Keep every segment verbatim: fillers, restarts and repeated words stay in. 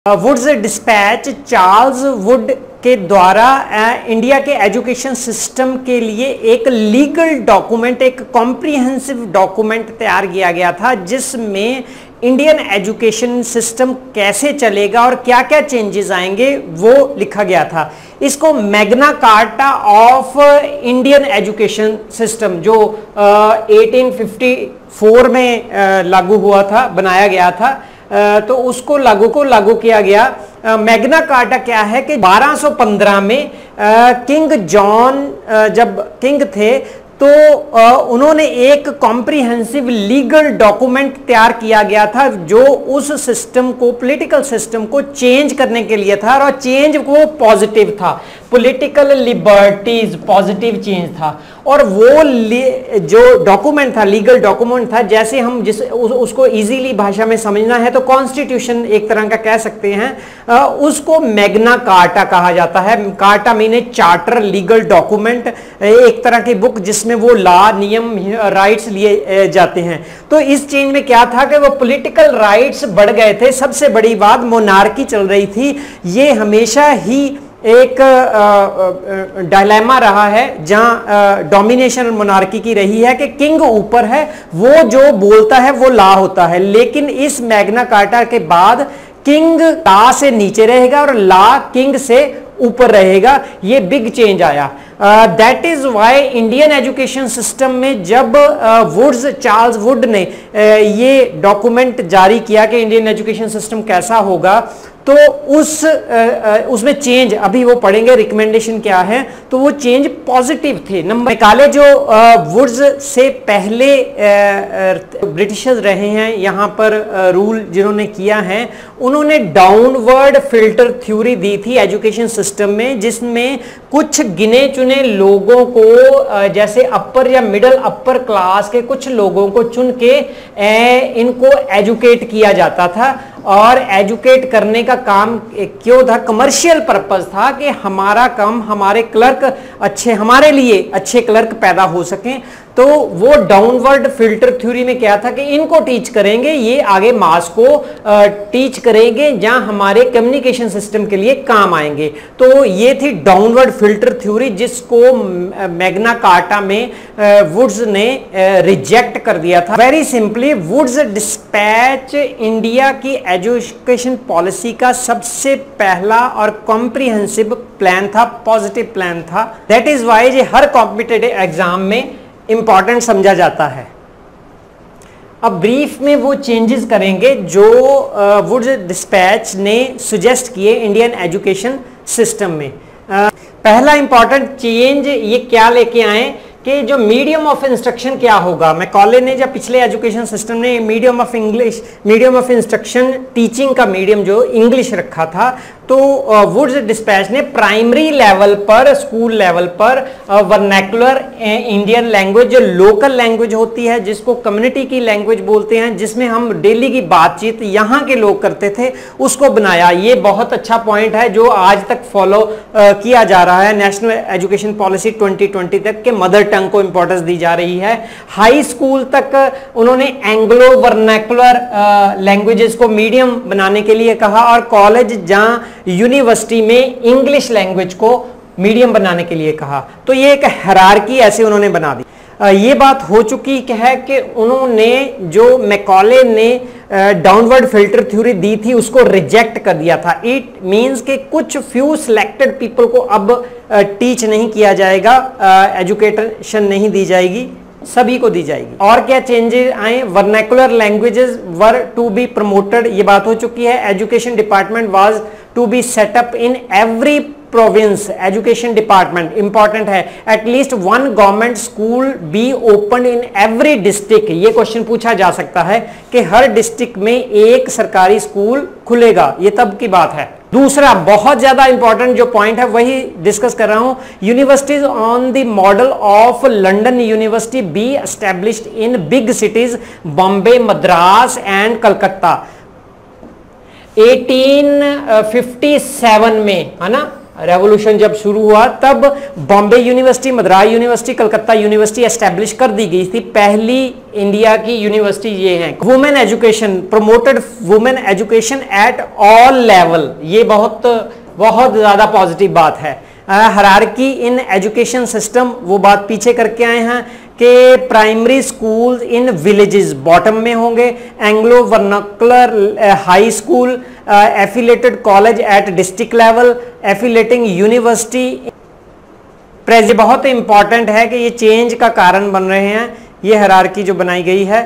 Woods dispatch Charles Wood के द्वारा India के एजुकेशन सिस्टम के लिए एक लीगल डॉक्यूमेंट, एक कॉम्प्रिहेंसिव डॉक्यूमेंट तैयार किया गया था, जिसमें इंडियन एजुकेशन सिस्टम कैसे चलेगा और क्या क्या चेंजेस आएंगे वो लिखा गया था। इसको Magna carta of Indian education system जो अठारह सौ चौवन में आ, लागू हुआ था, बनाया गया था, तो उसको लागू को लागू किया गया। मैग्ना कार्टा क्या है कि बारह सौ पंद्रह में किंग जॉन जब किंग थे तो उन्होंने एक कॉम्प्रिहेंसिव लीगल डॉक्यूमेंट तैयार किया गया था जो उस सिस्टम को, पॉलिटिकल सिस्टम को चेंज करने के लिए था, और चेंज वो पॉजिटिव था, पॉलिटिकल लिबर्टीज, पॉजिटिव चेंज था। और वो जो डॉक्यूमेंट था, लीगल डॉक्यूमेंट था, जैसे हम जिस उस, उसको इजीली भाषा में समझना है तो कॉन्स्टिट्यूशन एक तरह का कह सकते हैं, उसको मैग्ना कार्टा कहा जाता है। Carta means charter, legal document, एक तरह की बुक जिसमें वो लॉ, नियम, राइट्स लिए जाते हैं। तो इस चेंज में क्या था कि वो पॉलिटिकल राइट्स बढ़ गए थे। सबसे बड़ी बात, मोनार्की चल रही थी। ये हमेशा ही एक डायलेमा रहा है जहां डोमिनेशन मोनार्की की रही है कि किंग ऊपर है, वो जो बोलता है वो लॉ होता है। लेकिन इस मैग्ना कार्टा के बाद किंग लॉ से नीचे रहेगा और लॉ किंग से ऊपर रहेगा। ये बिग चेंज आया। That is why Indian education system में जब वुड्स चार्ल्स वुड ने uh, ये डॉक्यूमेंट जारी किया कि इंडियन एजुकेशन सिस्टम कैसा होगा, तो उस उसमें चेंज अभी वो पढ़ेंगे, रिकमेंडेशन क्या है, तो वो चेंज पॉजिटिव थे। नंबर निकाले जो वुड्स से पहले ब्रिटिशर्स रहे हैं यहाँ पर रूल जिन्होंने किया है, उन्होंने डाउनवर्ड फिल्टर थ्योरी दी थी एजुकेशन सिस्टम में, जिसमें कुछ गिने चुने लोगों को, जैसे अपर या मिडिल अपर क्लास के कुछ लोगों को चुन के इनको एजुकेट किया जाता था। और एजुकेट करने का काम क्यों था? कमर्शियल पर्पस था कि हमारा काम, हमारे क्लर्क अच्छे, हमारे लिए अच्छे क्लर्क पैदा हो सकें। तो वो डाउनवर्ड फिल्टर थ्योरी में क्या था कि इनको टीच करेंगे, ये आगे मास को टीच करेंगे जहां हमारे कम्युनिकेशन सिस्टम के लिए काम आएंगे। तो ये थी डाउनवर्ड फिल्टर थ्योरी, जिसको मैग्ना कार्टा में वुड्स ने रिजेक्ट कर दिया था। Very simply, Wood's despatch India की एजुकेशन पॉलिसी का सबसे पहला और कॉम्प्रिहेंसिव प्लान था, पॉजिटिव प्लान था। दैट इज वाई ये हर कॉम्पिटिटिव एग्जाम में इंपॉर्टेंट समझा जाता है। अब ब्रीफ में वो चेंजेस करेंगे जो वुड्स डिस्पैच ने सुजेस्ट किए इंडियन एजुकेशन सिस्टम में। uh, पहला इंपॉर्टेंट चेंज ये क्या लेके आए कि जो मीडियम ऑफ इंस्ट्रक्शन क्या होगा। मैकॉले ने जब पिछले एजुकेशन सिस्टम ने medium of English, medium of instruction, teaching का मीडियम जो इंग्लिश रखा था, तो वुड्स डिस्पैच ने प्राइमरी लेवल पर, स्कूल लेवल पर वर्नैकुलर इंडियन लैंग्वेज, जो लोकल लैंग्वेज होती है, जिसको कम्युनिटी की लैंग्वेज बोलते हैं, जिसमें हम डेली की बातचीत यहाँ के लोग करते थे, उसको बनाया। ये बहुत अच्छा पॉइंट है जो आज तक फॉलो किया जा रहा है। National education policy twenty twenty तक के मदर टंग को इंपॉर्टेंस दी जा रही है। हाई स्कूल तक उन्होंने एंग्लो वर्नैकुलर लैंग्वेजेस को मीडियम बनाने के लिए कहा, और कॉलेज जहां यूनिवर्सिटी में इंग्लिश लैंग्वेज को मीडियम बनाने के लिए कहा। तो ये एक हायरार्की ऐसे उन्होंने बना दी। ये बात हो चुकी है कि उन्होंने, जो मैकॉले ने डाउनवर्ड फिल्टर थ्योरी दी थी, उसको रिजेक्ट कर दिया था। इट मींस कि कुछ फ्यू सिलेक्टेड पीपल को अब टीच नहीं किया जाएगा, एजुकेशन नहीं दी जाएगी, सभी को दी जाएगी। और क्या चेंजेस आए? Vernacular languages were to be promoted, ये बात हो चुकी है। Education department was to be set up in every province. Education department important है। At least one government school be open in every district. ये क्वेश्चन पूछा जा सकता है कि हर डिस्ट्रिक्ट में एक सरकारी स्कूल खुलेगा, ये तब की बात है। दूसरा बहुत ज्यादा इंपॉर्टेंट जो पॉइंट है वही डिस्कस कर रहा हूं। Universities on the model of London university be established in big cities Bombay, Madras and Calcutta. अठारह सौ सत्तावन में, है ना, रेवोल्यूशन जब शुरू हुआ तब Bombay university, Madras university, Calcutta university establish कर दी गई थी। पहली इंडिया की यूनिवर्सिटी ये है। Women education, promoted women education at all level, ये बहुत बहुत ज्यादा पॉजिटिव बात है। हायरार्की इन एजुकेशन सिस्टम, वो बात पीछे करके आए हैं कि primary school in villages bottom में होंगे, Anglo vernacular high school, affiliated college at district level, affiliating university praise. बहुत इंपॉर्टेंट है कि ये चेंज का कारण बन रहे हैं, ये हायरार्की जो बनाई गई है।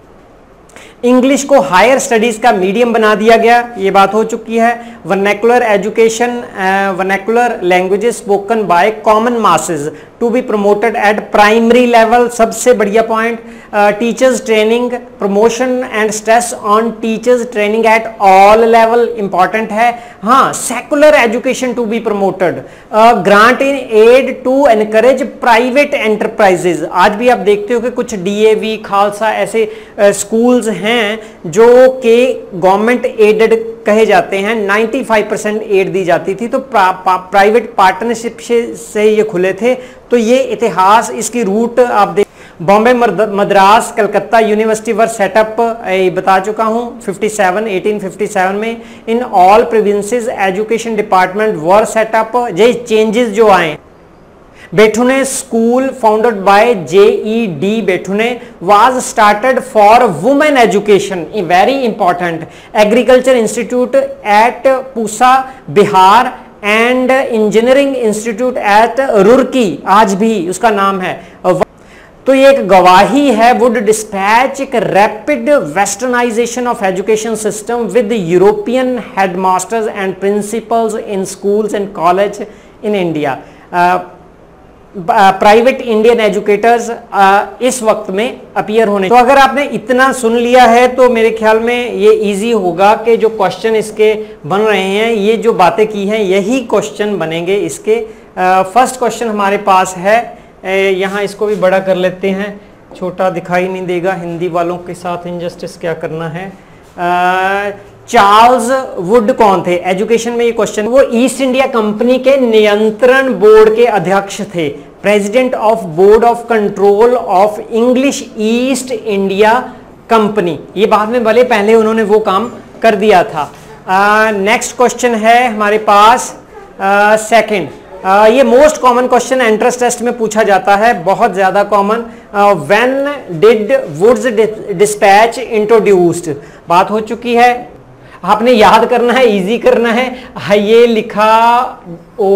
इंग्लिश को हायर स्टडीज का मीडियम बना दिया गया, ये बात हो चुकी है। Vernacular education, vernacular languages spoken by common masses to be promoted at primary level, सबसे बढ़िया point. Teachers training, promotion and stress on teachers training at all level, important है। हाँ, secular education to be promoted, grant in aid to encourage private enterprises. आज भी आप देखते हो कि कुछ डीएवी, खालसा ऐसे स्कूल्स हैं जो कि गवर्नमेंट एडेड कहे जाते हैं, पचानवे परसेंट एड दी जाती थी, तो प्राइवेट पार्टनरशिप से ये खुले थे। तो ये इतिहास, इसकी रूट आप देख, Bombay, Madras, Calcutta university were set up, बता चुका हूं सत्तावन अठारह सौ सत्तावन में। In all provinces education department were set up, ये चेंजेस जो आए। Bethune school founded by J E D Bethune was started for women education, very important. Agriculture institute at Pusa Bihar and engineering institute at Roorkee, आज भी उसका नाम है। तो ये एक गवाही है, वुड डिस्पैच एक rapid westernization of education system with European headmasters and principals in schools and college in India. Private Indian educators इस वक्त में अपीयर होने। तो अगर आपने इतना सुन लिया है तो मेरे ख्याल में ये इजी होगा कि जो क्वेश्चन इसके बन रहे हैं, ये जो बातें की हैं यही क्वेश्चन बनेंगे इसके। फर्स्ट क्वेश्चन हमारे पास है, यहाँ इसको भी बड़ा कर लेते हैं, छोटा दिखाई नहीं देगा, हिंदी वालों के साथ इनजस्टिस क्या करना है। आ, चार्ल्स वुड कौन थे? एजुकेशन में ये क्वेश्चन, वो ईस्ट इंडिया कंपनी के नियंत्रण बोर्ड के अध्यक्ष थे, president of board of control of English East India company. ये बाद में भले, पहले उन्होंने वो काम कर दिया था। नेक्स्ट क्वेश्चन है हमारे पास सेकंड, Uh, ये most common question entrance test में पूछा जाता है, बहुत ज्यादा common. When did Woods dispatch introduced, बात हो चुकी है, आपने याद करना है, इजी करना है। ये लिखा ओ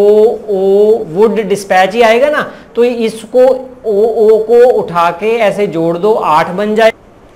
ओ वुड डिस्पैच ही आएगा ना, तो इसको ओ ओ को उठा के ऐसे जोड़ दो, आठ बन जाए।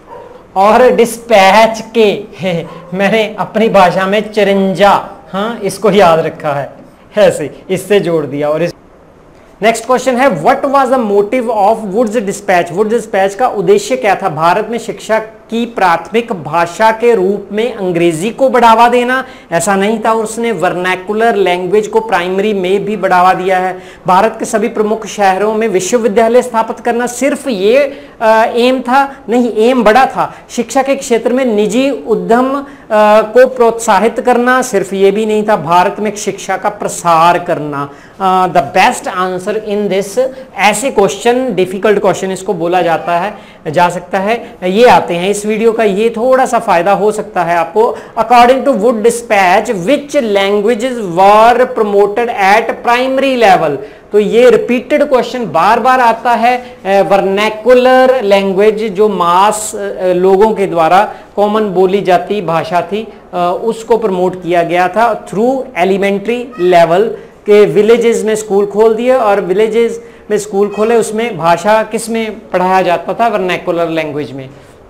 और डिस्पैच के मैंने अपनी भाषा में चरिंजा, हाँ इसको याद रखा है, ऐसे इससे जोड़ दिया। और इस नेक्स्ट क्वेश्चन है, what was the motive of Woods dispatch, Woods dispatch का उद्देश्य क्या था? भारत में शिक्षा की प्राथमिक भाषा के रूप में अंग्रेजी को बढ़ावा देना, ऐसा नहीं था। उसने वर्नैकुलर लैंग्वेज को प्राइमरी में भी बढ़ावा दिया है। भारत के सभी प्रमुख शहरों में विश्वविद्यालय स्थापित करना, सिर्फ ये आ, एम था? नहीं, एम बड़ा था। शिक्षा के क्षेत्र में निजी उद्यम आ, को प्रोत्साहित करना, सिर्फ ये भी नहीं था। भारत में शिक्षा का प्रसार करना। The best answer in this, ऐसे क्वेश्चन, डिफिकल्ट क्वेश्चन इसको बोला जाता है, जा सकता है, ये आते हैं। इस वीडियो का ये थोड़ा सा फायदा हो सकता है आपको। According to Wood dispatch which languages were promoted at primary level, तो ये रिपीटेड क्वेश्चन बार बार आता है। वर्नैकुलर लैंग्वेज जो मास लोगों के द्वारा कॉमन बोली जाती भाषा थी, उसको प्रमोट किया गया था थ्रू एलिमेंट्री लेवल के। विलेजेस में स्कूल खोल दिए, और विलेजेस में स्कूल खोले, उसमें भाषा किस में पढ़ाया जाता था? वर्नैकुलर लैंग्वेज में।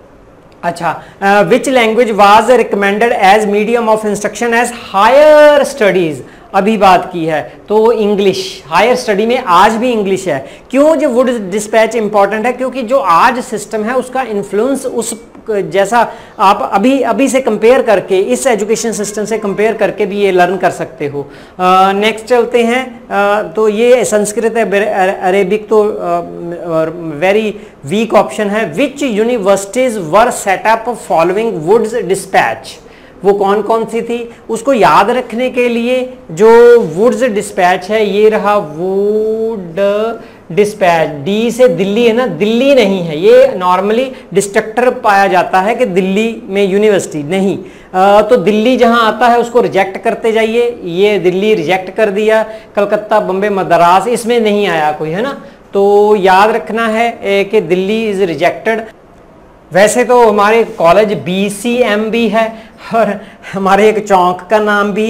अच्छा, which language was recommended as medium of instruction as higher studies, अभी बात की है, तो इंग्लिश हायर स्टडी में आज भी इंग्लिश है। क्यों जो वुड डिस्पैच इंपॉर्टेंट है? क्योंकि जो आज सिस्टम है उसका इन्फ्लुएंस उस जैसा आप अभी अभी से कंपेयर करके, इस एजुकेशन सिस्टम से कंपेयर करके भी ये लर्न कर सकते हो। नेक्स्ट uh, चलते हैं। uh, तो ये संस्कृत है, अरेबिक तो वेरी वीक ऑप्शन है। Which universities were set up following Woods dispatch, वो कौन कौन सी थी उसको याद रखने के लिए जो वुड्स डिस्पैच है, ये रहा वुड डिस्पैच, डी से दिल्ली है ना, दिल्ली नहीं है, ये नॉर्मली डिस्ट्रक्टर पाया जाता है कि दिल्ली में यूनिवर्सिटी नहीं, आ, तो दिल्ली जहां आता है उसको रिजेक्ट करते जाइए, ये दिल्ली रिजेक्ट कर दिया, कलकत्ता बम्बे मद्रास इसमें नहीं आया कोई, है ना, तो याद रखना है कि दिल्ली इज रिजेक्टेड। वैसे तो हमारे कॉलेज बी सी एम भी है और हमारे एक चौक का नाम भी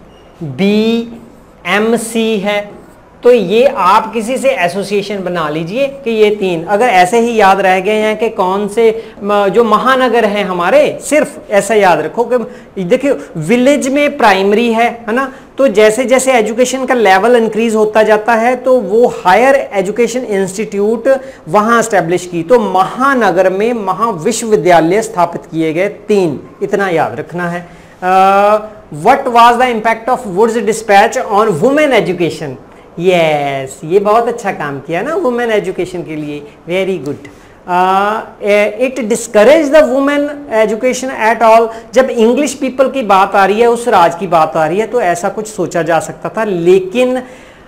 बी एम सी है, तो ये आप किसी से एसोसिएशन बना लीजिए कि ये तीन अगर ऐसे ही याद रह गए हैं कि कौन से जो महानगर हैं हमारे, सिर्फ ऐसा याद रखो कि देखिए विलेज में प्राइमरी है है ना, तो जैसे जैसे एजुकेशन का लेवल इंक्रीज होता जाता है तो वो हायर एजुकेशन इंस्टीट्यूट वहां एस्टेब्लिश की, तो महानगर में महाविश्वविद्यालय स्थापित किए गए तीन, इतना याद रखना है। What was the impact of Woods dispatch on women education? Yes yes, ये बहुत अच्छा काम किया ना वुमेन एजुकेशन के लिए, very good. It discourage the women education at all. जब इंग्लिश पीपल की बात आ रही है, उस राज की बात आ रही है, तो ऐसा कुछ सोचा जा सकता था, लेकिन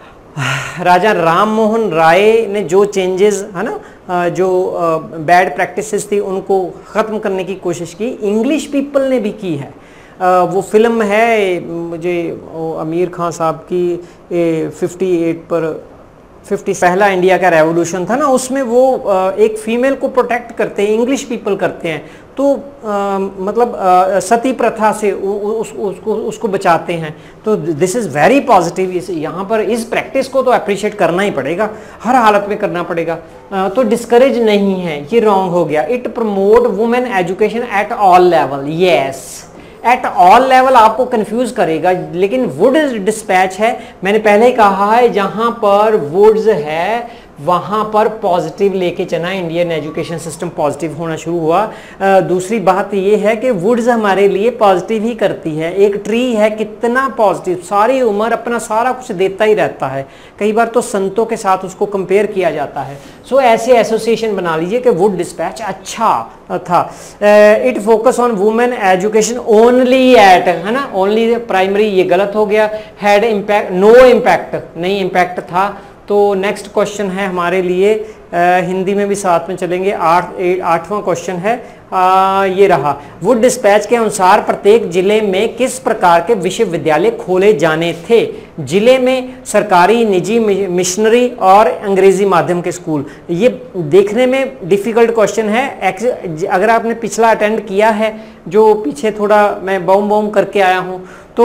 राजा राम मोहन राय ने जो चेंजेस है ना, जो बैड प्रैक्टिसेस थी उनको ख़त्म करने की कोशिश की, इंग्लिश पीपल ने भी की है। आ, वो फिल्म है मुझे आमिर खान साहब की ए, अट्ठावन पर फिफ्टी पहला इंडिया का रेवोल्यूशन था ना, उसमें वो आ, एक फीमेल को प्रोटेक्ट करते हैं, इंग्लिश पीपल करते हैं, तो आ, मतलब आ, सती प्रथा से उ, उस, उसको उसको बचाते हैं, तो दिस इज़ वेरी पॉजिटिव। यहाँ पर इस प्रैक्टिस को तो अप्रिशिएट करना ही पड़ेगा, हर हालत में करना पड़ेगा। आ, तो डिस्करेज नहीं है, ये रॉन्ग हो गया। It promote women education at all level, yes at all level आपको कंफ्यूज करेगा, लेकिन वुड्स डिस्पैच है, मैंने पहले ही कहा है, जहां पर वुड्स है वहां पर पॉजिटिव लेके चलना, इंडियन एजुकेशन सिस्टम पॉजिटिव होना शुरू हुआ। आ, दूसरी बात यह है कि वुड्स हमारे लिए पॉजिटिव ही करती है। एक ट्री है कितना पॉजिटिव, सारी उम्र अपना सारा कुछ देता ही रहता है, कई बार तो संतों के साथ उसको कंपेयर किया जाता है। सो ऐसे एसोसिएशन बना लीजिए कि वुड डिस्पैच अच्छा था। It focus on women education only at, है ना, ओनली प्राइमरी, ये गलत हो गया। हैड इम्पैक्ट, नो इम्पैक्ट, नहीं इम्पैक्ट था। तो नेक्स्ट क्वेश्चन है हमारे लिए, आ, हिंदी में भी साथ में चलेंगे, आठ आठवां क्वेश्चन है, आ, ये रहा। वुड डिस्पैच के अनुसार प्रत्येक जिले में किस प्रकार के विश्वविद्यालय खोले जाने थे? जिले में सरकारी, निजी, मिशनरी और अंग्रेजी माध्यम के स्कूल। ये देखने में डिफिकल्ट क्वेश्चन है, अगर आपने पिछला अटेंड किया है, जो पीछे थोड़ा मैं बॉम बॉम करके आया हूँ, तो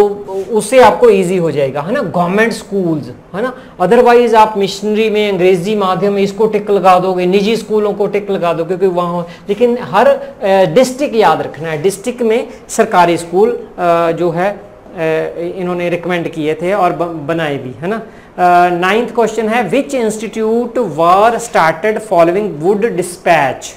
उससे आपको इजी हो जाएगा, है ना, गवर्नमेंट स्कूल्स, है ना। अदरवाइज आप मिशनरी में, अंग्रेजी माध्यम में इसको टिक लगा दोगे, निजी स्कूलों को टिक लगा दोगे क्योंकि वहाँ, लेकिन हर डिस्ट्रिक्ट याद रखना है, डिस्ट्रिक्ट में सरकारी स्कूल जो है इन्होंने रिकमेंड किए थे और बनाए भी, है ना। नाइन्थ क्वेश्चन है, which institute were started following Wood dispatch?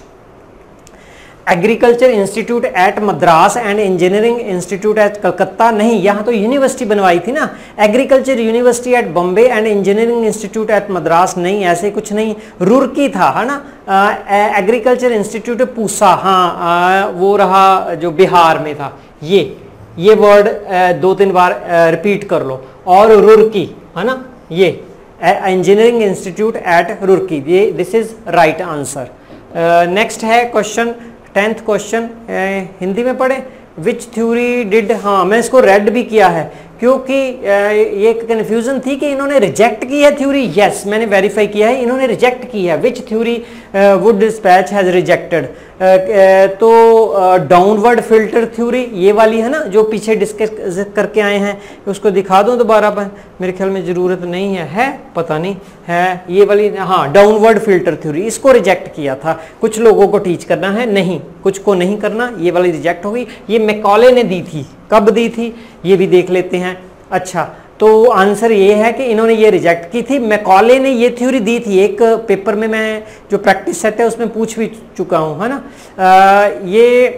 Agriculture institute at Madras and engineering institute at Calcutta, नहीं, यहाँ तो यूनिवर्सिटी बनवाई थी ना, agriculture university at Bombay and engineering institute at Madras, नहीं, ऐसे कुछ नहीं, रुड़की था, है ना। एग्रीकल्चर इंस्टीट्यूट पूसा, हाँ, आ, वो रहा जो बिहार में था। ये ये वर्ड दो तीन बार रिपीट कर लो, और रुड़की, है ना, ये इंजीनियरिंग इंस्टीट्यूट एट रुड़की, ये this is right answer. Next है क्वेश्चन, टेंथ क्वेश्चन, हिंदी में पढ़े। विच थ्योरी डिड, हाँ मैं इसको रेड भी किया है क्योंकि ये कन्फ्यूजन थी कि इन्होंने रिजेक्ट की है थ्योरी, यस मैंने वेरीफाई किया है, इन्होंने रिजेक्ट की है। Which theory Wood dispatch has rejected, तो डाउनवर्ड फिल्टर थ्योरी, ये वाली है ना जो पीछे डिस्कस करके आए हैं, उसको दिखा दूं दोबारा पर, मेरे ख्याल में ज़रूरत नहीं है, है पता नहीं है, ये वाली, हाँ डाउनवर्ड फिल्टर थ्योरी, इसको रिजेक्ट किया था। कुछ लोगों को टीच करना है, नहीं कुछ को नहीं करना, ये वाली रिजेक्ट हो गई। ये मैकॉले ने दी थी, कब दी थी ये भी देख लेते हैं। अच्छा, तो आंसर ये है कि इन्होंने ये रिजेक्ट की थी, मैकॉले ने ये थ्योरी दी थी, एक पेपर में मैं जो प्रैक्टिस सेट है उसमें पूछ भी चुका हूँ, है ना। आ, ये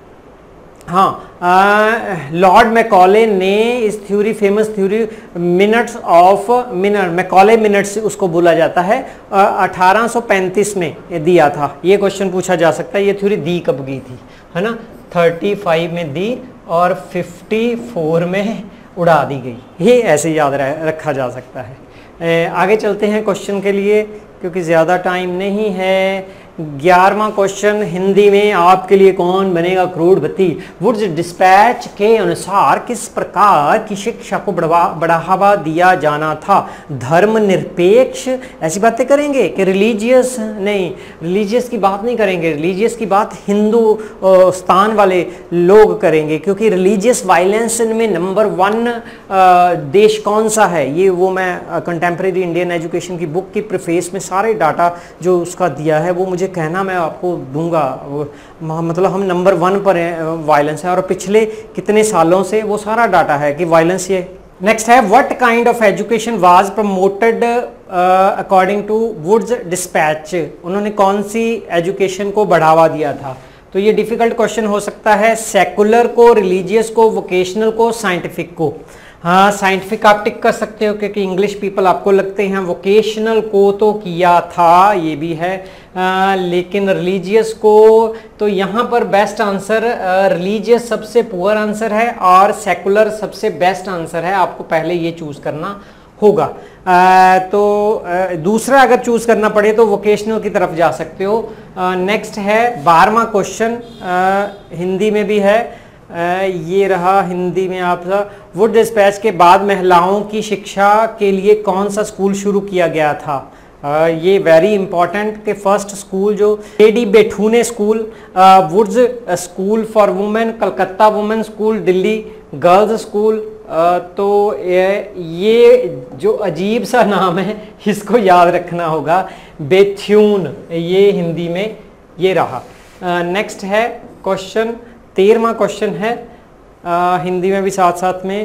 हाँ, लॉर्ड मैकॉले ने इस theory, famous theory minutes of minute, Macaulay minutes उसको बोला जाता है, अठारह सौ पैंतीस में दिया था। ये क्वेश्चन पूछा जा सकता है, ये थ्योरी दी कब गई थी, है ना, पैंतीस में दी और चौवन में उड़ा दी गई। ये ऐसे याद रखा जा सकता है। आगे चलते हैं क्वेश्चन के लिए, क्योंकि ज़्यादा टाइम नहीं है। ग्यारहवां क्वेश्चन हिंदी में आपके लिए कौन बनेगा करोड़पति। वुड्स डिस्पैच के अनुसार किस प्रकार की शिक्षा को बढ़ावा दिया जाना था। धर्मनिरपेक्ष ऐसी बातें करेंगे कि रिलीजियस नहीं, रिलीजियस की बात नहीं करेंगे। रिलीजियस की बात हिंदू स्थान वाले लोग करेंगे, क्योंकि रिलीजियस वायलेंस में नंबर वन देश कौन सा है, ये वो मैं कंटेम्प्रेरी इंडियन एजुकेशन की बुक की प्रीफेस में सारे डाटा जो उसका दिया है वो मुझे कहना मैं आपको दूंगा। मतलब हम नंबर वन पर वायलेंस है, और पिछले कितने सालों से वो सारा डाटा है कि वायलेंस ये। नेक्स्ट है what kind of education was promoted according to Woods dispatch. उन्होंने कौन सी एजुकेशन को बढ़ावा दिया था। तो ये डिफिकल्ट क्वेश्चन हो सकता है। सेकुलर को, रिलीजियस को, वोकेशनल को, साइंटिफिक को। हाँ, साइंटिफिक आप टिक कर सकते हो क्योंकि इंग्लिश पीपल आपको लगते हैं। वोकेशनल को तो किया था, ये भी है। आ, लेकिन रिलीजियस को तो यहाँ पर बेस्ट आंसर, रिलीजियस सबसे पुअर आंसर है और सेकुलर सबसे बेस्ट आंसर है। आपको पहले ये चूज करना होगा। आ, तो आ, दूसरा अगर चूज करना पड़े तो वोकेशनल की तरफ जा सकते हो। नेक्स्ट है बारहवां क्वेश्चन, हिंदी में भी है। आ, ये रहा हिंदी में आपका। वुड डिस्पैच के बाद महिलाओं की शिक्षा के लिए कौन सा स्कूल शुरू किया गया था। आ, ये वेरी इंपॉर्टेंट के फर्स्ट स्कूल जो lady Bethune school, Woods school for women, Calcutta women school, Delhi girls school. तो ये, ये जो अजीब सा नाम है इसको याद रखना होगा, बेथ्यून, ये हिंदी में ये रहा। नेक्स्ट है क्वेश्चन, तेरहवां क्वेश्चन है आ, हिंदी में भी साथ साथ में।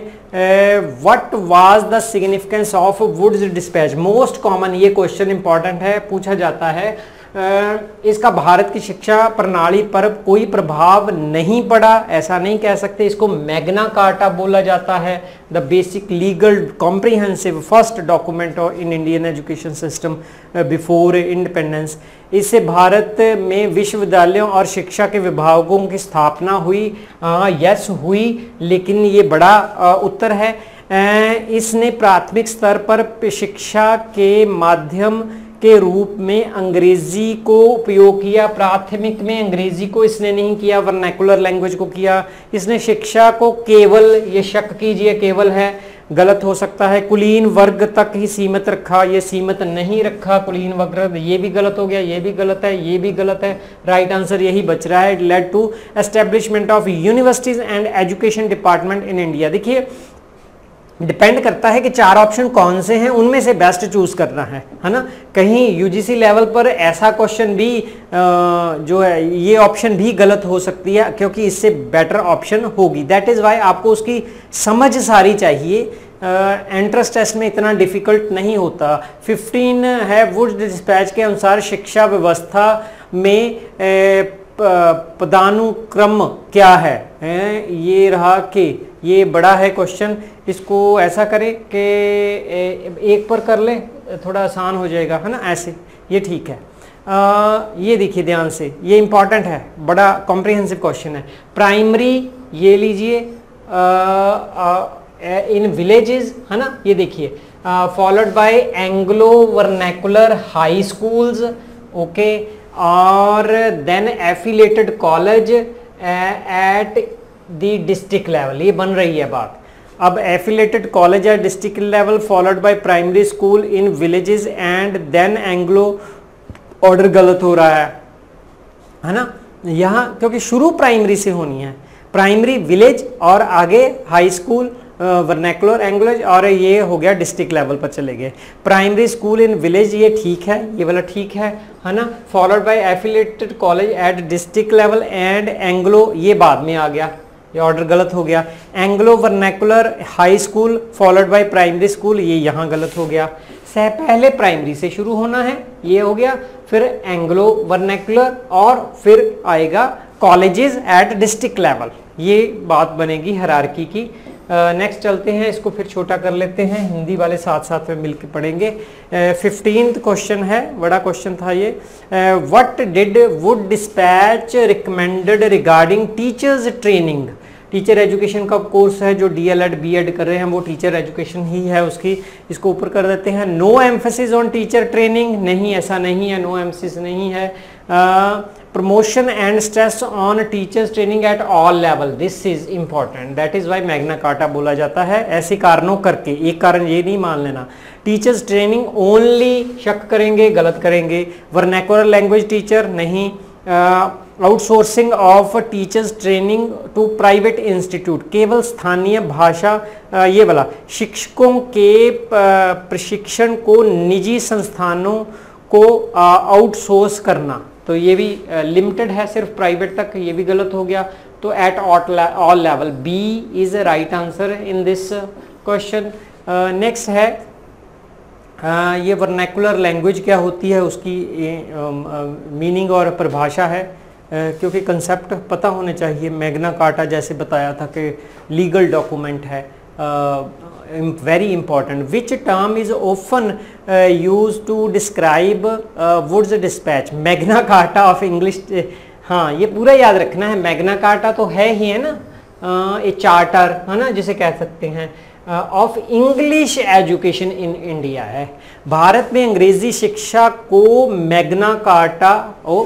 What was the significance of Woods dispatch. Most common ये क्वेश्चन इंपॉर्टेंट है, पूछा जाता है। आ, इसका भारत की शिक्षा प्रणाली पर कोई प्रभाव नहीं पड़ा, ऐसा नहीं कह सकते। इसको मैग्ना कार्टा बोला जाता है, the basic legal comprehensive first document in Indian education system before independence. इससे भारत में विश्वविद्यालयों और शिक्षा के विभागों की स्थापना हुई। आ, यस हुई, लेकिन ये बड़ा आ, उत्तर है। आ, इसने प्राथमिक स्तर पर शिक्षा के माध्यम के रूप में अंग्रेजी को उपयोग किया। प्राथमिक में अंग्रेजी को इसने नहीं किया, वर्नैकुलर लैंग्वेज को किया। इसने शिक्षा को केवल, ये शक कीजिए केवल है, गलत हो सकता है। कुलीन वर्ग तक ही सीमित रखा, ये सीमित नहीं रखा कुलीन वर्ग, ये भी गलत हो गया, ये भी गलत है, ये भी गलत है। राइट आंसर यही बच रहा है। Led to establishment of universities and education department in India. देखिए डिपेंड करता है कि चार ऑप्शन कौन से हैं, उनमें से बेस्ट चूज करना है, है ना। कहीं यूजीसी लेवल पर ऐसा क्वेश्चन भी जो है, ये ऑप्शन भी गलत हो सकती है क्योंकि इससे बेटर ऑप्शन होगी। दैट इज वाई आपको उसकी समझ सारी चाहिए। एंट्रेंस uh, टेस्ट में इतना डिफिकल्ट नहीं होता। फिफ्टीन है वुड्स डिस्पैच के अनुसार शिक्षा व्यवस्था में uh, पदानुक्रम क्या है। ये रहा कि ये बड़ा है क्वेश्चन, इसको ऐसा करें कि एक पर कर ले, थोड़ा आसान हो जाएगा, है ना। ऐसे ये ठीक है। आ, ये देखिए ध्यान से, ये इंपॉर्टेंट है, बड़ा कॉम्प्रिहेंसिव क्वेश्चन है। प्राइमरी ये लीजिए इन विलेजेस, है ना, ये देखिए followed by Anglo vernacular high schools, okay, और then affiliated college at the district level. ये बन रही है बात। अब affiliated college at district level followed by primary school in villages and then Anglo, order गलत हो रहा है, है ना। यहाँ क्योंकि शुरू प्राइमरी से होनी है, प्राइमरी विलेज और आगे हाई स्कूल वर्नैकुलर एंग्लिश, और ये हो गया डिस्ट्रिक्ट लेवल पर चले गए। प्राइमरी स्कूल इन विलेज ये ठीक है, ये वाला ठीक है, है ना। Followed by affiliated college at district level and Anglo, ये बाद में आ गया, ये ऑर्डर गलत हो गया। Anglo vernacular high school followed by primary school, ये यहाँ गलत हो गया। सह पहले प्राइमरी से शुरू होना है, ये हो गया, फिर एंग्लो वर्नैकुलर और फिर आएगा कॉलेजेस एट डिस्ट्रिक्ट लेवल, ये बात बनेगी हायरार्की की। नेक्स्ट uh, चलते हैं, इसको फिर छोटा कर लेते हैं, हिंदी वाले साथ साथ में मिलकर पढ़ेंगे। फिफ्टींथ क्वेश्चन है, बड़ा क्वेश्चन था ये। What did Wood dispatch recommended regarding teachers training. Teacher education का कोर्स है, जो डीएलएड बीएड कर रहे हैं वो टीचर एजुकेशन ही है उसकी, इसको ऊपर कर देते हैं। No emphasis on teacher training, नहीं ऐसा नहीं है, नो एम्फेसिस नहीं है। Promotion and stress on teachers training at all level, this is important, that is why magna carta बोला जाता है, ऐसे कारणों करके, एक कारण ये नहीं मान लेना। टीचर्स ट्रेनिंग ओनली, शक करेंगे गलत करेंगे। वर्नैकुलर लैंग्वेज टीचर नहीं। Outsourcing of teachers training to private institute, केवल स्थानीय भाषा, uh, ये वाला शिक्षकों के uh, प्रशिक्षण को निजी संस्थानों को आउटसोर्स uh, करना, तो ये भी लिमिटेड uh, है सिर्फ प्राइवेट तक, ये भी गलत हो गया। तो at all level, B is right answer in this question. Next है uh, ये वर्नैकुलर लैंग्वेज क्या होती है, उसकी मीनिंग uh, uh, और परिभाषा है, uh, क्योंकि कंसेप्ट पता होने चाहिए। मैग्ना कार्टा जैसे बताया था कि लीगल डॉक्यूमेंट है, very important. Which term is often use to describe Woods dispatch, magna carta of English, हाँ ये पूरा याद रखना है। मैग्ना कार्टा तो है ही है ना, ए चार्टर है ना जिसे कह सकते हैं, of English education in India है। भारत में अंग्रेजी शिक्षा को मैग्ना कार्टा, ओ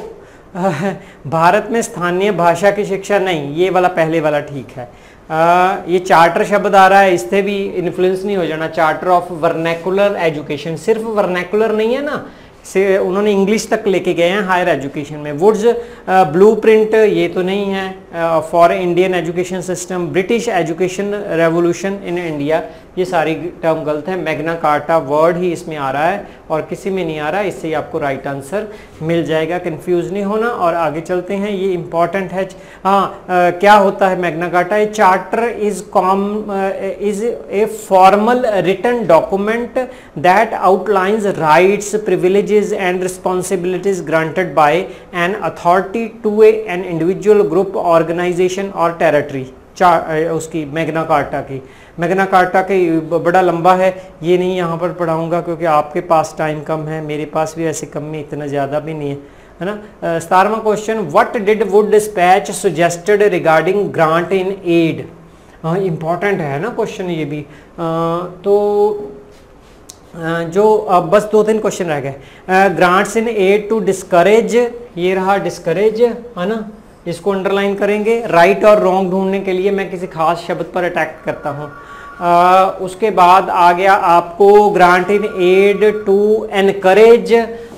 भारत में स्थानीय भाषा की शिक्षा नहीं, ये वाला पहले वाला ठीक है। आ, ये चार्टर शब्द आ रहा है, इससे भी इन्फ्लुएंस नहीं हो जाना। चार्टर ऑफ वर्नैकुलर एजुकेशन, सिर्फ वर्नैकुलर नहीं है ना, से उन्होंने इंग्लिश तक लेके गए हैं हायर एजुकेशन में। वुड्स ब्लूप्रिंट, ये तो नहीं है for Indian education system. British education revolution in India, ये सारी टर्म गलत है। मैग्ना कार्टा वर्ड ही इसमें आ रहा है और किसी में नहीं आ रहा है, इससे आपको राइट आंसर मिल जाएगा, कंफ्यूज नहीं होना। और आगे चलते हैं, ये इंपॉर्टेंट है। हाँ, क्या होता है magna carta? A charter is com is a formal written document that outlines rights, privileges and responsibilities granted by an authority to a an individual, group, organization और टेरिटरी। उसकी मैग्ना कार्टा की, magna carta के बड़ा लंबा है, ये नहीं यहाँ पर पढ़ाऊंगा क्योंकि आपके पास टाइम कम है, मेरे पास भी ऐसे कम में इतना ज़्यादा भी नहीं है, है ना। सतारवां question, what did Wood dispatch suggested regarding grant in aid? Important है ना क्वेश्चन ये भी। आ, तो आ, जो अब बस दो तीन क्वेश्चन रह गए। Grants in aid to discourage, ये रहा डिस्करेज, है ना, इसको अंडरलाइन करेंगे। राइट और रॉन्ग ढूंढने के लिए मैं किसी खास शब्द पर अटैक करता हूँ। uh, उसके बाद आ गया आपको grant in aid to encourage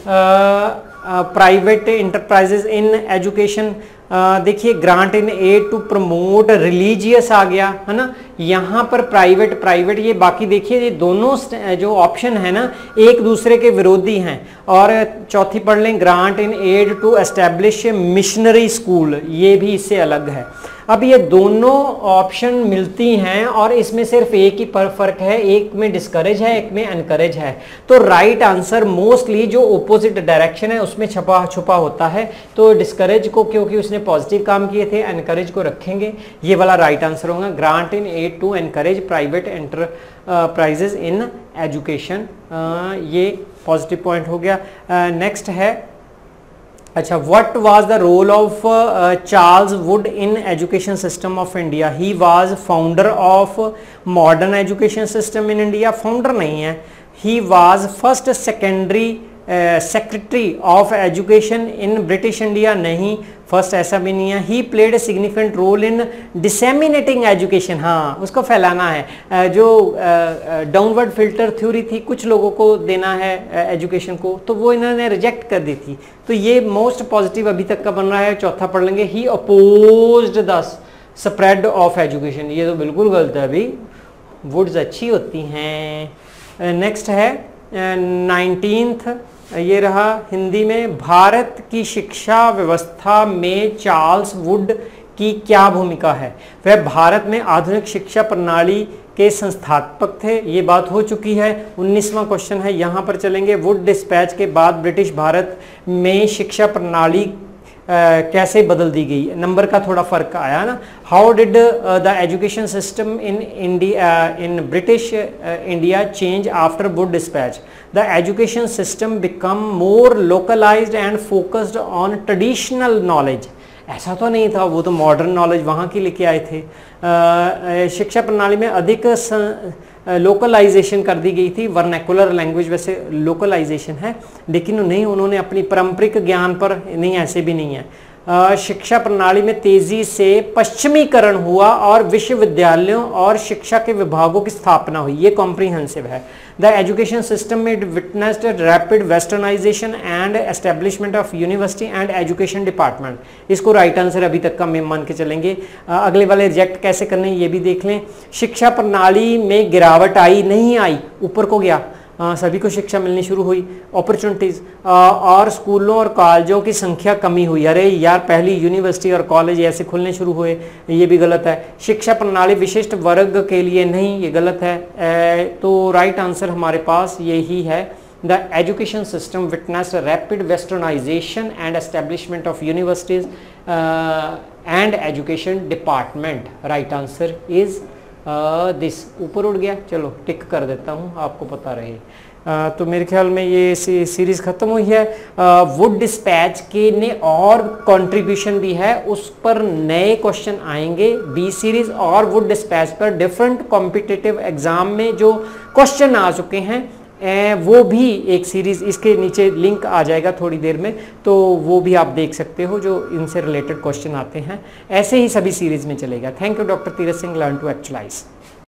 private enterprises in education. देखिए grant in aid to promote religious आ गया, है ना। यहाँ पर प्राइवेट प्राइवेट ये बाकी देखिए ये दोनों जो ऑप्शन है ना एक दूसरे के विरोधी हैं। और चौथी पढ़ लें, grant in aid to establish missionary school, ये भी इससे अलग है। अब ये दोनों ऑप्शन मिलती हैं और इसमें सिर्फ एक ही पर फर्क है, एक में डिस्करेज है, एक में एनकरेज है। तो राइट आंसर मोस्टली जो ओपोजिट डायरेक्शन है उसमें छुपा छुपा होता है। तो डिस्करेज को क्योंकि उसने पॉजिटिव काम किए थे, एनकरेज को रखेंगे, ये वाला राइट आंसर होगा। Grant in aid to encourage private enterprises in education, ये पॉजिटिव पॉइंट हो गया। नेक्स्ट uh, है, अच्छा, what was the role of Charles Wood in education system of India? He was founder of modern education system in India. Founder नहीं है, he was first secondary secretary of education in British India, नहीं, first ऐसा भी नहीं है। He played a significant role in disseminating education, हाँ उसको फैलाना है। uh, जो डाउनवर्ड फिल्टर थ्योरी थी, कुछ लोगों को देना है एजुकेशन uh, को, तो वो इन्होंने रिजेक्ट कर दी थी। तो ये मोस्ट पॉजिटिव अभी तक का बन रहा है। चौथा पढ़ लेंगे, he opposed the spread of education, ये तो बिल्कुल गलत है अभी, वुड्स अच्छी होती हैं। नेक्स्ट है नाइनटीन्थ, ये रहा हिंदी में, भारत की शिक्षा व्यवस्था में चार्ल्स वुड की क्या भूमिका है? वह भारत में आधुनिक शिक्षा प्रणाली के संस्थापक थे, ये बात हो चुकी है। उन्नीसवां क्वेश्चन है, यहाँ पर चलेंगे। वुड डिस्पैच के बाद ब्रिटिश भारत में शिक्षा प्रणाली Uh, कैसे बदल दी गई? नंबर का थोड़ा फर्क आया ना। How did the education system in India in British India change after Wood dispatch? The education system become more localised and focused on traditional knowledge ऐसा तो नहीं था, वो तो मॉडर्न नॉलेज वहाँ की लेके आए थे। शिक्षा प्रणाली में अधिक लोकलाइजेशन कर दी गई थी, वर्नैकुलर लैंग्वेज वैसे लोकलाइजेशन है, लेकिन नहीं, उन्होंने अपनी पारंपरिक ज्ञान पर नहीं, ऐसे भी नहीं है। शिक्षा प्रणाली में तेजी से पश्चिमीकरण हुआ और विश्वविद्यालयों और शिक्षा के विभागों की स्थापना हुई, ये कॉम्प्रिहेंसिव है। द एजुकेशन सिस्टम में witnessed rapid westernisation and establishment of university and education department, इसको राइट आंसर अभी तक का में मान के चलेंगे। अगले वाले रिजेक्ट कैसे करने ये भी देख लें। शिक्षा प्रणाली में गिरावट आई, नहीं आई, ऊपर को गया, आ, सभी को शिक्षा मिलनी शुरू हुई, अपॉर्चुनिटीज, और स्कूलों और कॉलेजों की संख्या कमी हुई। अरे यार, पहली यूनिवर्सिटी और कॉलेज ऐसे खुलने शुरू हुए, ये भी गलत है। शिक्षा प्रणाली विशिष्ट वर्ग के लिए नहीं, ये गलत है। ए, तो राइट आंसर हमारे पास यही है, the education system witnessed rapid westernisation and establishment of universities and education department. Right answer is this. ऊपर उड़ गया, चलो टिक कर देता हूँ, आपको पता रहे। uh, तो मेरे ख्याल में ये सी, सीरीज़ ख़त्म हुई है। वुड डिस्पैच के ने और कंट्रीब्यूशन दी है, उस पर नए क्वेश्चन आएंगे। बी सीरीज़ और वुड डिस्पैच पर डिफरेंट कॉम्पिटिटिव एग्ज़ाम में जो क्वेश्चन आ चुके हैं, ए, वो भी एक सीरीज़, इसके नीचे लिंक आ जाएगा थोड़ी देर में, तो वो भी आप देख सकते हो, जो इनसे रिलेटेड क्वेश्चन आते हैं। ऐसे ही सभी सीरीज़ में चलेगा। Thank you doctor Tirath Singh, learn to actualise.